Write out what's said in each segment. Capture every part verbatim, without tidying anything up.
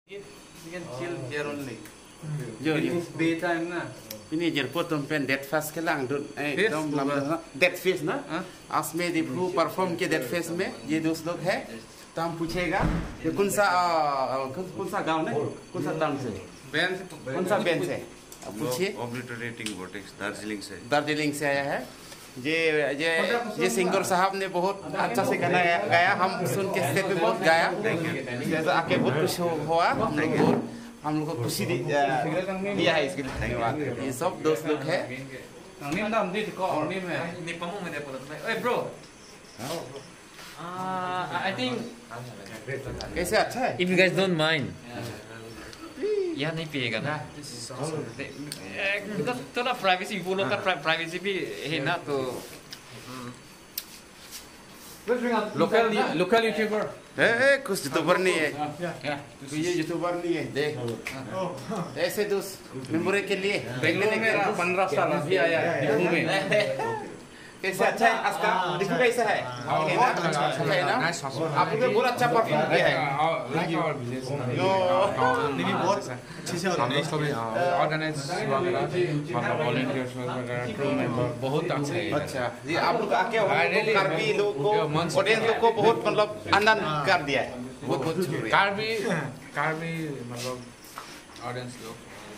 You can chill here only. Yo, It is daytime na. ini jer potom pen dead face के lang dun Face एकदम होगा। लंबा dead face ना हाँ? आज में दिखू परफॉर्म के dead face में ये दोस्त लोग है तो हम पूछेगा ये कौन सा अ, कौन कौन सा गांव है कौन सा टाउन से Band से कौन सा बैंड से अब पूछिए ऑब्लिटरेटिंग वोर्टेक्स दार्जिलिंग से दार्जिलिंग से आया है ये ये ये सिंगर साहब ने बहुत अच्छा से गाना गाया गाया, हम सुन के स्टेज पे बहुत गाया जैसा आके बहुत खुश हो- हुआ हम लोग बहुत हम लोग को खुशी दी- दिया है इसके लिए धन्यवाद ये सब दोस्त लोग है Ang nim dam di ko ang nim eh. Ni pamong may dapat na. Hey bro. Uh, I think कैसे अच्छा है if you guys don't mind. यार नहीं पिएगा ना तो थोड़ा प्राइवेसी बोलो का प्राइवेसी भी है ना तो Local local YouTuber. ए ए कुछ यूट्यूबर नहीं है तो ये यूट्यूबर नहीं है देख ऐसे दोस्त मेमोरी के लिए बेंगलोर में रहा पंद्रह साल अभी आया है दिल्ली में. कैसे अच्छा है आज का दिखू कैसा है ओके ना अच्छा है ना आप लोग ने बहुत अच्छा परफॉर्म किया है यो नहीं बहुत अच्छे से ऑर्गेनाइज वगैरह मतलब वॉलंटियर्स वगैरह क्रू मेंबर बहुत अच्छा है. अच्छा ये आप लोग आके कार्बी लोग को ऑडियंस लोग को बहुत मतलब आनंद कर दिया है बहुत बहुत शुक्रिया कार्बी कार्बी मतलब ऑडियंस लोग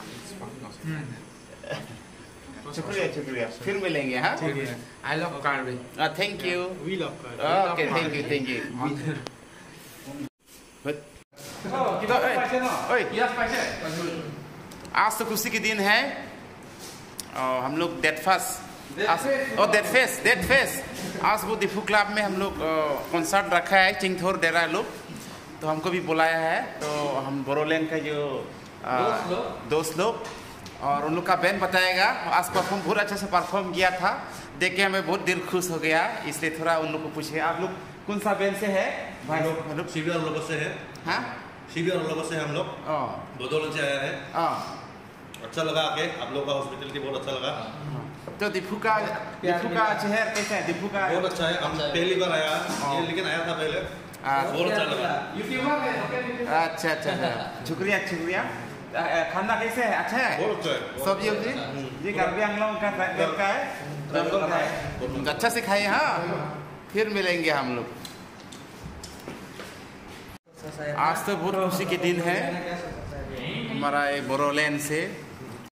शुक्रिया शुक्रिया फिर मिलेंगे हाँ I love Karbi. Thank you we love okay thank you thank you आज तो खुशी के दिन है और हम लोग डेट फास्ट और डेट फेस डेट फेस आज वो दिफू क्लब में हम लोग कॉन्सर्ट रखा है चिंगथोर डेरा लोग तो हमको भी बुलाया है तो हम बोरोलैंड का जो आ, दोस्त लोग और उन लोग का बैंड बताएगा आज परफॉर्म बहुत अच्छे से परफॉर्म किया था देख के हमें बहुत दिल खुश हो गया इसलिए थोड़ा उन लोग को पूछे आप लोग कौन सा बैंड से है भाई हम लोग सीबीआर लोगों से है हाँ सीबीआर लोगों से हम लोग हाँ बदौलत से आया है हाँ अच्छा लगा आके आप लोग का हॉस्पिटलिटी बहुत अच्छा लगा तो दिफू का दिफू का चेहरा कैसा है दिफू का बहुत अच्छा है हम पहली बार आया ये लेकिन आया था पहले बहुत अच्छा लगा अच्छा अच्छा अच्छा शुक्रिया शुक्रिया आ, खाना कैसे है अच्छा है बहुत अच्छा है सब्जी उब्जी जी कार्बी आंगलों का घर का है जंगल का है अच्छा से खाइए हाँ फिर मिलेंगे हम लोग आज तो बहुत खुशी के दिन है हमारा ये बोरोलैंड से